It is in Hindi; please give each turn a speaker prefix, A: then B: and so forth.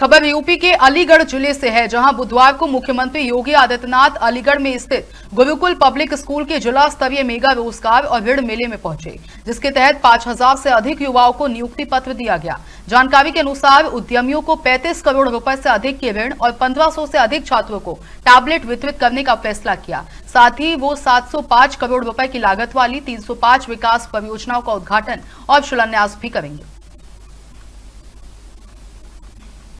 A: खबर यूपी के अलीगढ़ जिले से है, जहां बुधवार को मुख्यमंत्री योगी आदित्यनाथ अलीगढ़ में स्थित गुरुकुल पब्लिक स्कूल के जिला स्तरीय मेगा रोजगार और ऋण मेले में पहुंचे, जिसके तहत 5000 से अधिक युवाओं को नियुक्ति पत्र दिया गया। जानकारी के अनुसार उद्यमियों को 35 करोड़ रुपए से अधिक के ऋण और 1500 से अधिक छात्रों को टैबलेट वितरित करने का फैसला किया। साथ ही वो 705 करोड़ रुपए की लागत वाली 305 विकास परियोजनाओं का उद्घाटन और शिलान्यास भी करेंगे।